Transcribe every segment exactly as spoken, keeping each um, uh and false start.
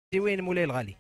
وين مولاي الغالي؟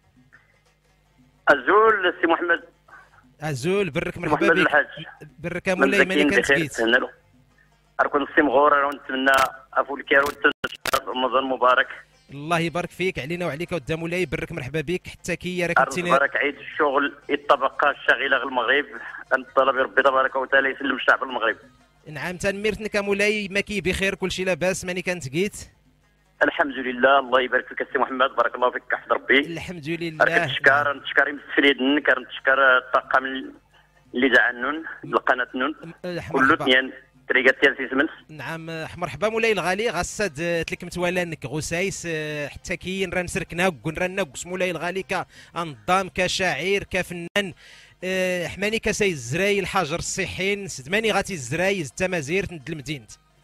الزول سي محمد. عزول برك مرحبا محمد بك. الحاج برك مولاي ماني كنتقيت. اركن السي مغور ونتمنى افو الكير رمضان مبارك. الله يبارك فيك علينا وعليك ودى مولاي. برك مرحبا بك حتى كي راك كنتيني مبارك عيد الشغل الطبقه الشاغله المغرب. نطلب ربي تبارك وتعالى يسلم الشعب المغرب. نعم تنميرتنك مولاي ما كي بخير كلشي لاباس ماني كنتقيت. الحمد لله الله يبارك فيك السي محمد بارك الله فيك حفظ ربي. الحمد لله. كنتشكر نتشكر مسفليدن كنتشكر الطاقم اللي دعانون القناه نون كله تنين طريقه ديال سيسمنت. نعم مرحبا مولاي الغالي. غاسد تلك متولانك غسايس حتى كي نرا نسركنا نرا نقص مولاي الغالي كنظام كشاعر كفنان حماني كساي الزراي الحجر الصحين سدماني غاتي الزراي التمازير ند المدينه.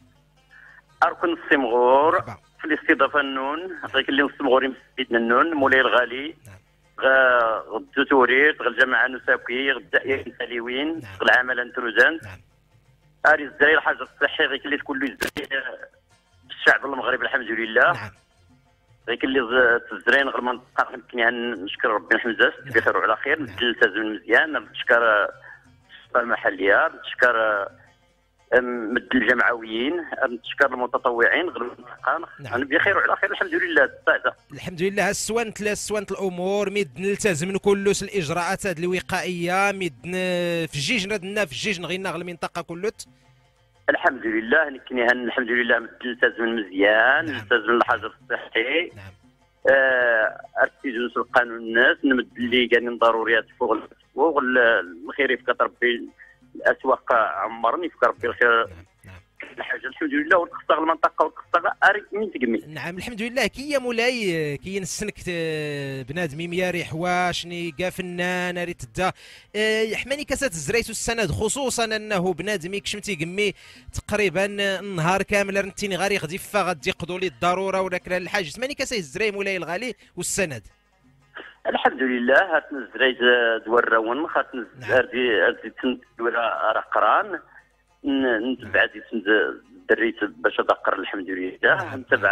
اركن السمغور في الاستضافه النون عطيك اللي السمغوري مسيدنا النون مولاي الغالي. نعم. غدو توريت غا الجماعه نساكي غدا تاليوين العمل انتروزان. نعم. اري الزراير الحاجه الصحي غير اللي تكون له الزراير الشعب المغربي الحمد لله. نعم. غير اللي تزرين غير المنطقه يمكن يعني نشكر ربي نحمزاس بخير وعلى خير. نلتزم مزيان نشكر المحليه نشكر مد الجمعويين نشكر المتطوعين غير المنطقه. نعم. بخير وعلى خير الحمد لله. السعاده الحمد لله. السوانت السوانت الامور ميد نلتزم كلش الاجراءات هذه الوقائيه ميد في الجيج ندنا في الجيج نغينا المنطقه كلت. الحمد لله نكني الحمد لله نلتزم مزيان. نعم. نلتزم الحجر الصحي. نعم. آه ارتجل القانون الناس نمد اللي كاين ضروريات فوق فوق الخير يفك ربي الاسواق عمرني يفك ربي الخير. نعم. نعم. الحاجه الحمد لله وتخصها المنطقه وتخصها اري من تقمي. نعم الحمد لله. كي يا مولاي كي نسنك بنادم مياري حواشني كا فنان ريت دا يحماني كاسات الزريت السند خصوصا انه بنادم يكشمتي قمي تقريبا النهار كامل رنتيني غير يغدي فا غادي يقضوا لي الضروره ولكن الحاج ثماني كاسات الزري مولاي الغالي والسند. الحمد لله هات نزريت دوار راون خات نزري ارتي تندور رقران نتبع دي دريت باش ادقر الحمد لله. نتبع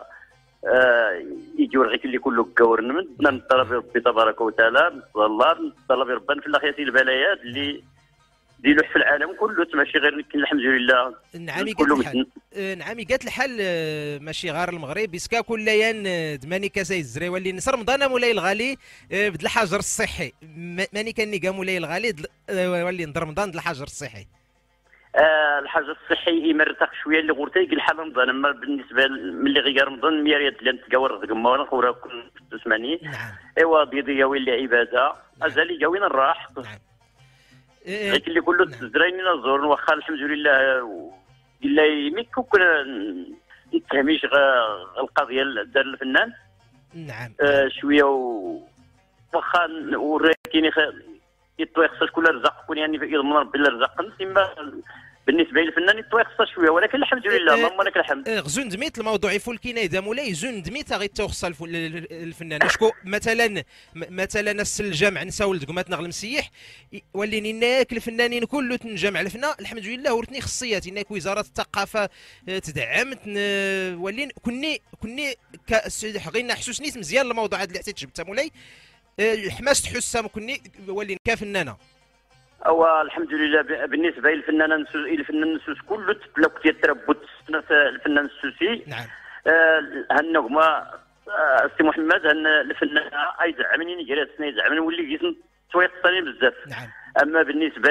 آه يجور غير اللي كله كورنمنت نطلب ربي تبارك وتعالى الله نطلب ربنا في الاخير البلايات اللي ديلوح في العالم كله ماشي غير الحمد لله. نعم قالت الحال. نعم قالت الحال ماشي غير المغرب بسكا كل يان دماني كاساي الزري واللي نصر رمضان مولاي الغالي بدل الحجر الصحي ماني كاني كا مولاي الغالي واللي نضر رمضان بدل الحجر الصحي. آه الحاجه الصحي يمرتق شويه اللي غورتي الحال رمضان اما بالنسبه ملي غير رمضان ميريات اللي نتقاور ذك ما نخورا كل تسمعني. نعم. ايوا بيضيه ولا عباده ازالي جاوين الراح. نعم. غير اللي كله تزريني نزور واخا الحمد لله الا يميك كنا نتهميش القضيه دار الفنان. نعم. آه شويه واخا وريكيني يطوي خصها شكون رزق كون يعني يضمن ربي رزق تما بالنسبه للفنان يطوي خصها شويه ولكن الحمد لله اللهم لك الحمد. غزون دميت الموضوع يفول كينا اذا مولاي زون دميت غير توخص الفنان شكو مثلا مثلا الس الجامع نساو لدقمات نغل مسيح وليني ناك الفنانين كله تنجمع الفنا الحمد لله ورثني خصيات انك وزاره الثقافه تدعم ولين كني كني غينا حسوسنيت مزيان الموضوع هذا اللي عطيت جبته مولاي الحماس تحسها كني ولي كفنانه. هو الحمد لله بالنسبه للفنانه الفنان السوس كله لو كنت تربط الفنان السوسي. نعم. آه هالنغمه آه سي محمد هن الفنانه يزعمني نجري السنه يزعمني ولي جسم تويق صاني بزاف. نعم. اما بالنسبه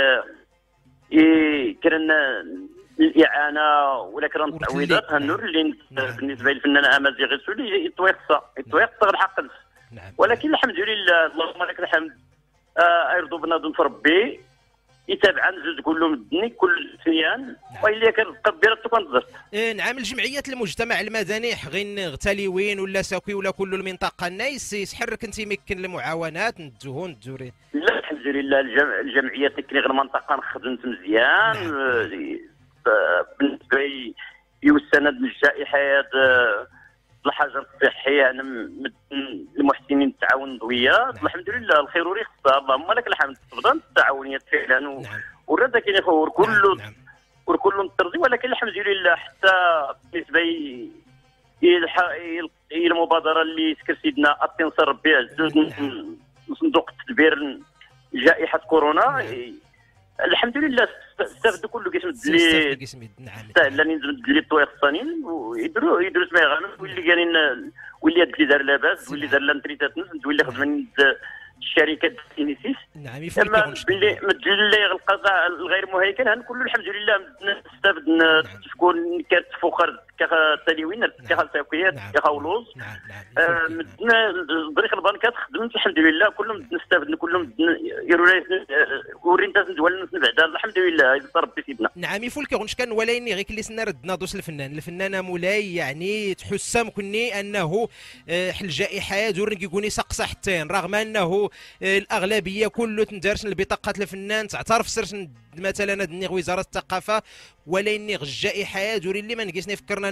ي كرن الاعانه ولا كرن التعويضات هالنور اللي نعم. بالنسبه للفنانه امازيغ السوري يتويقصا يتويقصا الحق. نعم. ولكن الحمد لله اللهم لك الحمد. آه يرضوا بنادم في ربي يتابع نزوز كلهم الدني كل سنيان. نعم. واللي كنبقى بيرا تكون إيه نعم. الجمعيات المجتمع المدني حغين غتاليوين ولا ساكوي ولا كل المنطقه النايس يسحرك انت يمكن المعاونات ندوهون ندوري. لا الحمد لله الجمع الجمعيات كني غير المنطقه خدمت مزيان. نعم. آه بالنسبه لي يستند من الجائحه الحجر الصحي يعني المحسنين التعاون ضويات. نعم. الحمد لله الخير وريخصها اللهم لك الحمد تفضل التعاونيات فعلا و... نعم. والرد كاين يخور كله. نعم. وكله مترضي ولكن الحمد لله حتى بالنسبه هي المبادره اللي سكر سيدنا التنصر ربي عزوز صندوق التدبير جائحه كورونا. نعم. الحمد لله استافدوا كله كيسمد لي نعم سهل نزمد لي الطويق الصانين ويدروا يدروا سما يغنوا واللي قالين واللي هاد اللي دار لاباس واللي دار لانتريتات نز واللي خدم الشركات انيسيس. نعم اما باللي مدل لي القضاء الغير مهيكل هن كله الحمد لله نستافد تكون كانت فخر كتلوين كخلطيات كخولوز. نعم نعم مدنا بريق البنكات خدمت الحمد لله كلهم نستافد كلهم يروا لي ورينتاس ندوال بعدا الحمد لله ربي سيدنا. نعم يفولك غنش كان وليني غير كلي سنا ردنا دوس الفنان الفنانه مولاي يعني تحسم كني انه حل جائحه دور كيكوني سقسا حتى رغم انه الاغلبيه كله تندارس البطاقات الفنان تعترف سرت مثلا دني وزاره الثقافه وليني الجائحه دوري اللي ما نقيسني فكرنا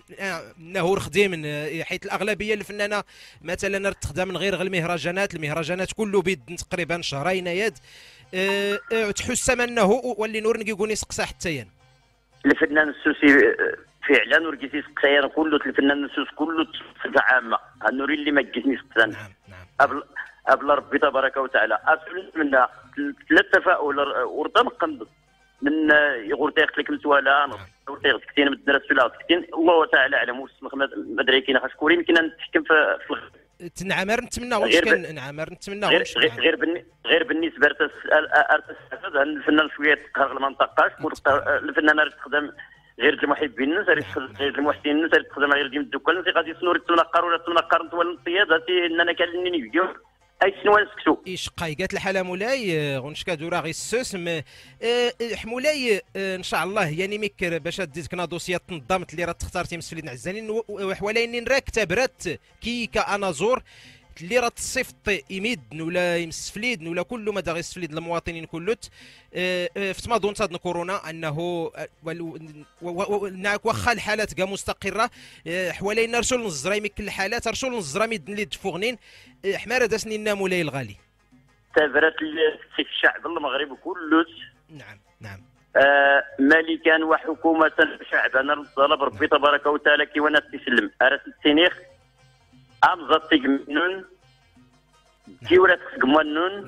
انه رخدي من حيث الاغلبيه الفنانه مثلا تخدم من غير المهرجانات المهرجانات كله بيد تقريبا شهرين يد أه أه تحسم انه واللي نور كيكون يسقسا حتى الفنان السوسي فعلا ورقيتي سقسيان كله الفنان السوس كله صفه عامه النوري اللي ما كيسني سقسان. نعم نعم قبل قبل ربي تبارك وتعالى اسلم منا ثلاث تفاؤل ورطه نقنض من يغورتيق لك متوالا يغورتيق كتين من الدرس ولا كتين الله تعالى اعلم وسمخ مدري كاين خشكوري يمكن نتحكم في تنعمر نتمنى واش كان نعمر نتمنى غير غير غير, غير بالنسبه لارتس الفنان شويه تقهر ما نطقاش الفنان تخدم غير المحبين الناس غير المحسنين الناس تخدم غير ديما الدكان غادي سنور تنقر ولا تنقر نتولى الطياد هاتي اننا كان فيديو اي شنو نسكتو ايش قايقات الحاله مولاي غنشكا دورا غي السوس اه حمولاي اه ان شاء الله يعني ميكر باش ديت كنا دوسيات تنظمت اللي راه تختارتي مسفلين عزانين وحوالين نراك تبرات كي كانازور اللي راه تصيفط يميدن ولا يمسفليدن ولا كله ما داغي يسفليد المواطنين كلوت في تماضون تاع كورونا انه واخا الحالات كاع مستقره حوالينا رسول نزرا يمكن الحالات رسول نزرا ميدن اللي تفوغنين حماره دا سنينا مولاي الغالي تبرات في الشعب المغرب كله. نعم نعم آه ملكا وحكومه شعبنا الطلب ربي تبارك وتعالى كي وانا تسلم ارات التنيخ امزط تجمنون كي ولا تقمنون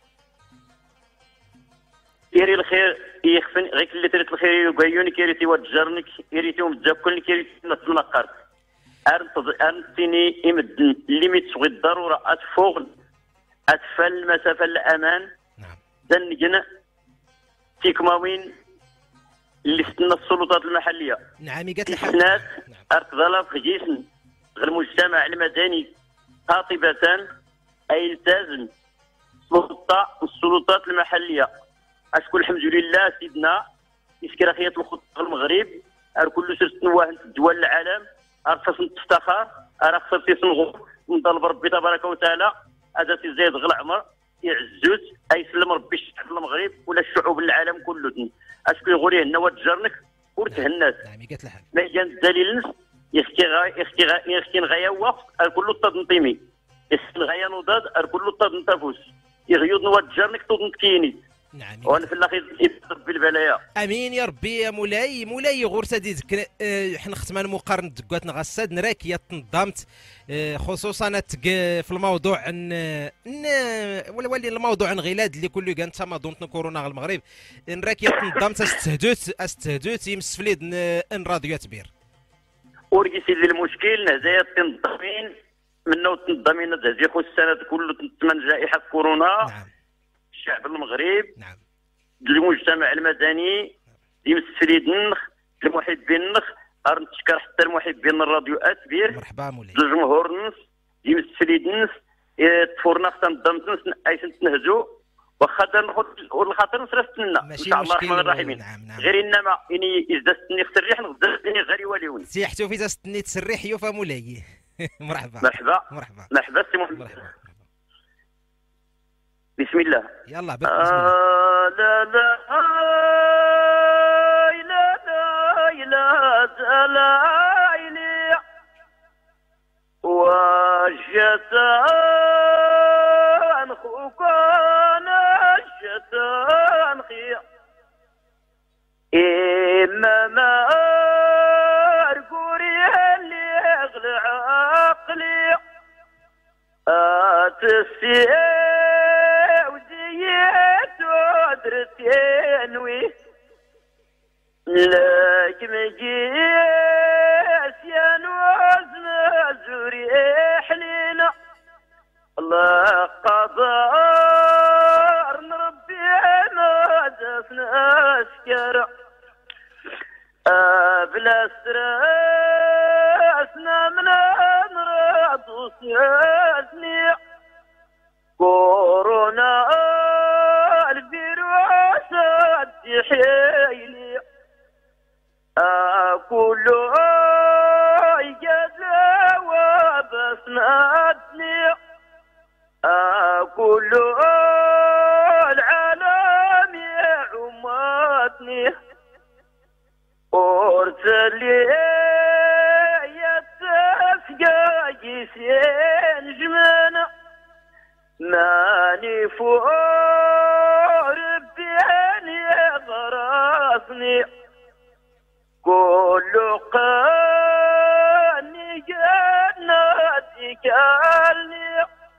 يري الخير يخفن غير اللي تريت الخير يبيوني كيريتي وتجرنك يريتيهم تزاكلني كيريتي نتنقر ارنت ارنتيني يمدن ليميت صغي الضروره اتفوق اتفل المسافه الامان. نعم دنجنا تيكماوين اللي استنى السلطات المحليه. نعم قالت لي حسنات ارتضلا في جيسن المجتمع المدني قاطبة أي يلتزم سلطة السلطات المحلية. أشكر الحمد لله سيدنا يسكر خيط الخطة المغرب أر كل سرت نواهن دول العالم أرخص تفتخر أرخص تيسنغو نطلب ربي تبارك وتعالى هذا زيد غل عمر يعزوز أي سلم ربي الشعب المغرب ولا الشعوب العالم كله. أشكر يغوريه النواد جرنك ورتهناس ما يجان الدليل يختي غا يختي غا يختي غايا وقت الكل التنظيمي يختي غايا نضاد الكل التنفس يغيض نواد جرنك تنكيني. نعم وانا في الاخير يضرب بالبلايا. امين يا ربي يا مولاي مولاي غورتا ديك اه حنا ختمان مقارنه دكات نغساد نراك يا تنظمت اه خصوصا في الموضوع ان ولا ولي الموضوع انغلاد اللي كله كان تما دونتنا كورونا المغرب نراك يا تنظمت استهدوت استهدوت يمسفليد ان راديو تبير ورقيسي المشكل هذايا التنظيمين منو التنظيمين هذا خو السنه كله تمن جائحه كورونا. نعم الشعب المغرب. نعم المجتمع المدني يمسفليد النخ المحبين النخ نشكر حتى المحبين الراديو اتبير مرحبا مولاي الجمهور نص يمسفليد النص تفورنا تنظمت نص اي تنهزو واخا والخاطر نصرفتنا ان شاء الله الرحمن الرحيم. نعم نعم غير انما اني ازدستني خسر الريح نغدستني غير يوليون سيحتو في تستني تسريح يوفا مولاي. مرحبا مرحبا مرحبا مرحبا سي محمد. مرحبا بسم الله يلا بسم الله. آه لا لا آه لا لا لا لا لا وجتان خوكان جتان خيا إما ما أرقوري اللي أغلى عقل تسي وديت ودرتين وي لك مجيس يا نوزن زوري حلينا الله قدر نربي نادسنا سكرة بلا سترسنا من نرد وسياسني كورونا الفيروس التحيلي كله يجازى وبسنادني كله العالم يعمتني ارسل لي يتسقى جيسين جمانة ماني فوق ربيني غراسني كل قاني جناتي كالني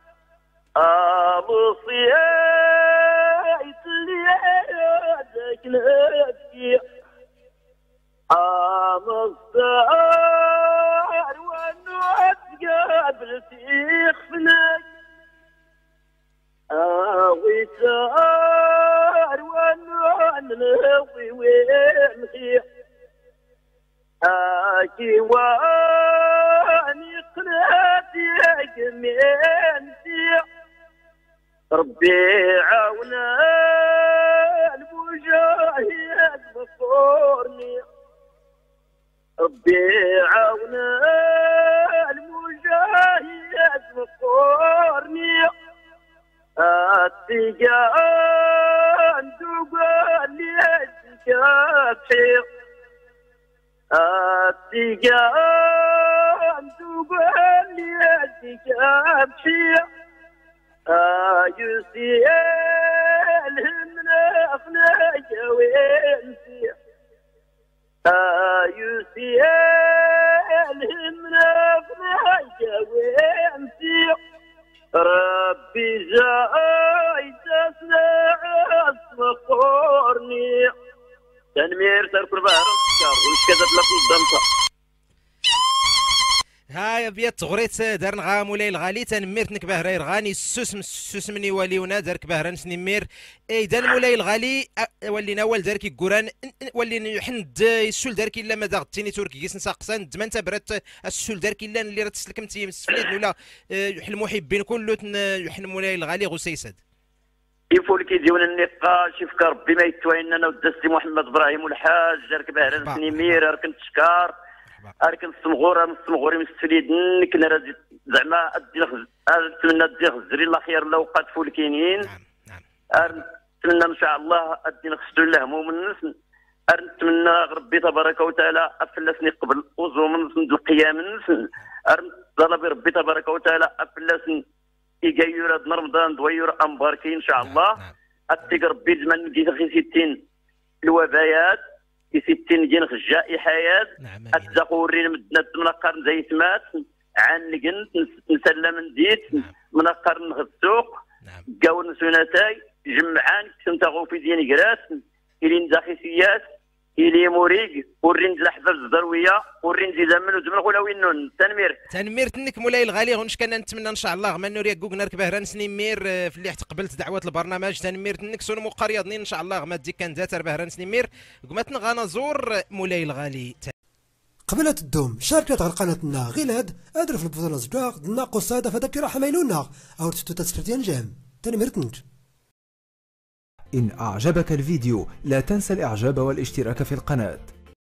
أبصيت لي يدك نفسي أمصدر ونوت قبل تخفنك أغيثار ونوان نوي وينخي أكي واني قناتي قمينتي ربي عونا المجاهد بصورني ربي عونا المجاهد بصورني التجان تقول لي التكافي التجان تقول لي التكافي يسيل من أخناك وينسي يسيل من أخناك وينسي ربي جاي تسمع اسمقورني تنمير تركر بحر ونش كذا لك الضمطة هاي بيت غريت دار نغا مولاي الغالي تنميرتنك بهراي رغاني السوسم السوسمني وليونا دارك بهران سنمير اي دان مولاي الغالي ولينا وال دارك كوران ولي حند السول دارك الا ما داغتيني توركي كيس نساقسان دمان تبرت السول دارك الا اللي راه تسلكمتي مسفليد ولا المحبين كله يحن مولاي الغالي غسيسد يفول كيديون النقاش يفكر ربي ما يتوين انا ودستي محمد ابراهيم والحاج دارك بهران سنمير راك نتشكر اركن الصمغور الصمغوري مستفيد كنا راه زعما نتمنى ادي خزري الله خير لو وقات فولكينين نعم نعم نتمنى ان شاء الله ادي نخسروا له هموم الناس نتمنى ربي تبارك وتعالى افلسني قبل وزو من القيام الناس طلب ربي تبارك وتعالى افلسني يغير هاد رمضان دوير امباركي ان شاء الله اتيك ربي زمان جيت اخي ستين الوبايات في ستين جنخ الجائحات الزقورين مدنا منقر زي سمات عنقنت نسلم نديت منقر السوق قاول نسوناتاي جمعان كنت في ديني كراس الى نداخي سياس الى موريق ورينز الاحباب الزرويه ورينز زمن وزمن خولا وينون تنمير تنمير تنك مولاي الغالي غنش كان نتمنى ان شاء الله ما نوريك كوك نركب هران سنيمير في اللي قبلت دعوه البرنامج تنمير تنك سون مقريضني ان شاء الله ما تجيك كان داتر بهران سنيمير قمت نغانا زور مولاي الغالي قبل تدوم شاركت على قناتنا غيلاد ادرف البطولة زدواق دنا قصادة فذكر حميلونا او تستو تسكرتين جام تنمير تنك. إن أعجبك الفيديو لا تنسى الإعجاب والاشتراك في القناة.